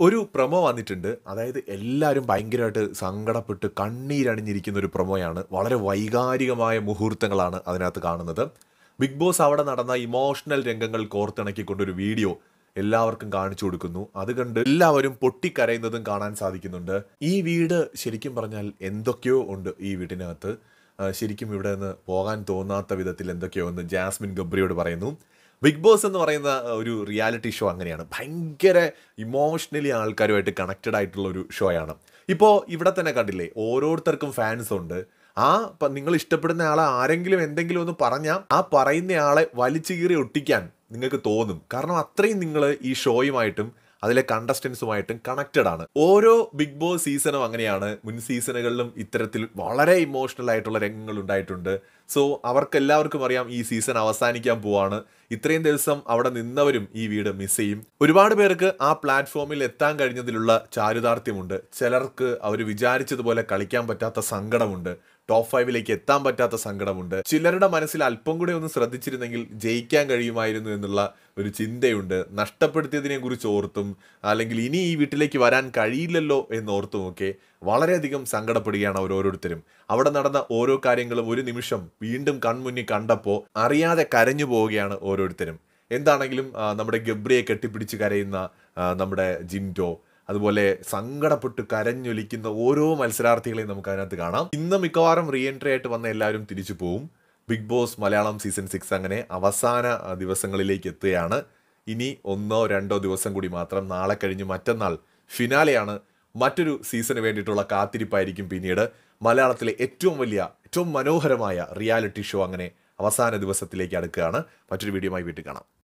ഒരു പ്രൊമോ വന്നിട്ടുണ്ട്. അതായത് എല്ലാവരും ഭയങ്കരമായിട്ട് സങ്കടപ്പെട്ട് കണ്ണീരണിഞ്ഞിരിക്കുന്ന ഒരു പ്രൊമോയാണ്. വളരെ വൈകാരികമായ മുഹൂർത്തങ്ങളാണ് അതിനകത്ത് കാണുന്നത്. ബിഗ് ബോസ് അവിടെ നടന്ന ഇമോഷണൽ രംഗങ്ങൾ കോർത്തിണക്കിക്കൊണ്ടൊരു വീഡിയോ എല്ലാവർക്കും കാണിച്ചു കൊടുക്കുന്നു. അത് കണ്ട് എല്ലാവരും പൊട്ടിക്കരയുന്നതും കാണാൻ സാധിക്കുന്നുണ്ട്. ഈ വീട് ശരിക്കും പറഞ്ഞാൽ എന്തൊക്കെയോ ഉണ്ട് ഈ വീട്ടിനകത്ത്. ശരിക്കും ഇവിടെ നിന്ന് പോകാൻ തോന്നാത്ത വിധത്തിൽ എന്തൊക്കെയോ എന്ന് ജാസ്മിൻ ഗബ്രിയോട് പറയുന്നു. ബിഗ് ബോസ് എന്ന് പറയുന്ന ഒരു റിയാലിറ്റി ഷോ അങ്ങനെയാണ്. ഭയങ്കര ഇമോഷണലി ആൾക്കാരുമായിട്ട് കണക്റ്റഡ് ആയിട്ടുള്ള ഒരു ഷോയാണ്. ഇപ്പോൾ ഇവിടെ തന്നെ കണ്ടില്ലേ, ഓരോരുത്തർക്കും ഫാൻസ് ഉണ്ട്. നിങ്ങൾ ഇഷ്ടപ്പെടുന്ന ആളെ ആരെങ്കിലും എന്തെങ്കിലും ഒന്ന് പറഞ്ഞാൽ ആ പറയുന്ന ആളെ വലിച്ചു കീറി ഒട്ടിക്കാൻ നിങ്ങൾക്ക് തോന്നും. കാരണം അത്രയും നിങ്ങൾ ഈ ഷോയുമായിട്ടും അതിലെ കണ്ടസ്റ്റൻസുമായിട്ടും കണക്റ്റഡ് ആണ്. ഓരോ ബിഗ് ബോസ് സീസണും അങ്ങനെയാണ്. മുൻ സീസണുകളിലും ഇത്തരത്തിൽ വളരെ ഇമോഷണൽ ആയിട്ടുള്ള രംഗങ്ങൾ ഉണ്ടായിട്ടുണ്ട്. സോ അവർക്കെല്ലാവർക്കും അറിയാം ഈ സീസൺ അവസാനിക്കാൻ പോവാണ്. ഇത്രയും ദിവസം അവിടെ നിന്നവരും ഈ വീട് മിസ് ചെയ്യും. ഒരുപാട് പേർക്ക് ആ പ്ലാറ്റ്ഫോമിൽ എത്താൻ കഴിഞ്ഞതിലുള്ള ചാരുതാർത്ഥ്യമുണ്ട്. ചിലർക്ക് അവർ വിചാരിച്ചതുപോലെ കളിക്കാൻ പറ്റാത്ത സങ്കടമുണ്ട്. ടോപ്പ് 5ലേക്ക് എത്താൻ പറ്റാത്ത സങ്കടമുണ്ട്. ചിലരുടെ മനസ്സിൽ അല്പം കൂടെ ഒന്ന് ശ്രദ്ധിച്ചിരുന്നെങ്കിൽ ജയിക്കാൻ കഴിയുമായിരുന്നു എന്നുള്ള ഒരു ചിന്തയുണ്ട്. നഷ്ടപ്പെടുത്തിയതിനെ കുറിച്ച് ഓർത്തും അല്ലെങ്കിൽ ഇനി ഈ വീട്ടിലേക്ക് വരാൻ കഴിയില്ലല്ലോ എന്നോർത്തുമൊക്കെ വളരെയധികം സങ്കടപ്പെടുകയാണ് ഓരോരുത്തരും. അവിടെ നടന്ന ഓരോ കാര്യങ്ങളും ഒരു നിമിഷം വീണ്ടും കൺമുന്നിൽ കണ്ടപ്പോൾ അറിയാതെ കരഞ്ഞു പോവുകയാണ് ഓരോരുത്തരും. എന്താണെങ്കിലും നമ്മുടെ ഗബ്രിയെ കെട്ടിപ്പിടിച്ച് കരയുന്ന നമ്മുടെ ജിൻഡോ, അതുപോലെ സങ്കടപ്പെട്ട് കരഞ്ഞൊലിക്കുന്ന ഓരോ മത്സരാർത്ഥികളെയും നമുക്ക് അതിനകത്ത് കാണാം. ഇന്ന് മിക്കവാറും റീ എൻട്രി ആയിട്ട് വന്ന എല്ലാവരും തിരിച്ചു പോവും. ബിഗ് ബോസ് മലയാളം സീസൺ 6 അങ്ങനെ അവസാന ദിവസങ്ങളിലേക്ക് എത്തുകയാണ്. ഇനി 1-2 ദിവസം കൂടി മാത്രം. നാളെ കഴിഞ്ഞ് മറ്റന്നാൾ ഫിനാലെയാണ്. മറ്റൊരു സീസണ് വേണ്ടിയിട്ടുള്ള കാത്തിരിപ്പായിരിക്കും പിന്നീട്. മലയാളത്തിലെ ഏറ്റവും വലിയ, ഏറ്റവും മനോഹരമായ റിയാലിറ്റി ഷോ അങ്ങനെ അവസാന ദിവസത്തിലേക്ക് അടുക്കുകയാണ്. മറ്റൊരു വീഡിയോയുമായി വീട്ടിൽ കാണാം.